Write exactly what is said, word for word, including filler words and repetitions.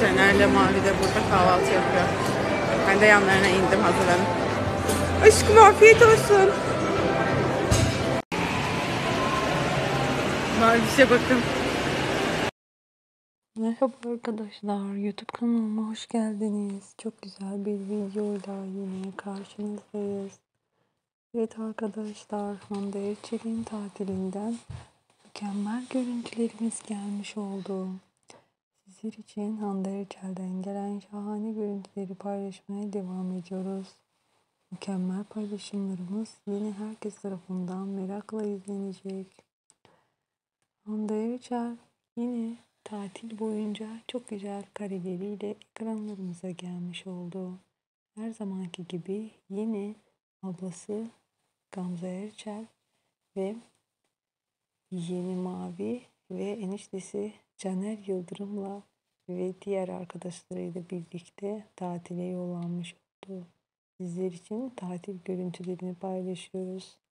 Caner'le Mavi de burada kahvaltı yapıyor. Ben de yanlarına indim, hazırlanıp. Aşkım afiyet olsun. Maviş'e bakın. Merhaba arkadaşlar, YouTube kanalıma hoş geldiniz. Çok güzel bir videoyla yine karşınızdayız. Evet arkadaşlar, Hande Erçel'in tatilinden mükemmel görüntülerimiz gelmiş oldu. Sizler için Hande Erçel'den gelen şahane görüntüleri paylaşmaya devam ediyoruz. Mükemmel paylaşımlarımız yine herkes tarafından merakla izlenecek. Hande Erçel yine tatil boyunca çok güzel kareleriyle ekranlarımıza gelmiş oldu. Her zamanki gibi yine ablası Gamze Erçel ve yeğeni Mavi ve eniştesi Caner Yıldırım'la ve diğer arkadaşlarıyla birlikte tatile yollanmış oldu. Sizler için tatil görüntülerini paylaşıyoruz.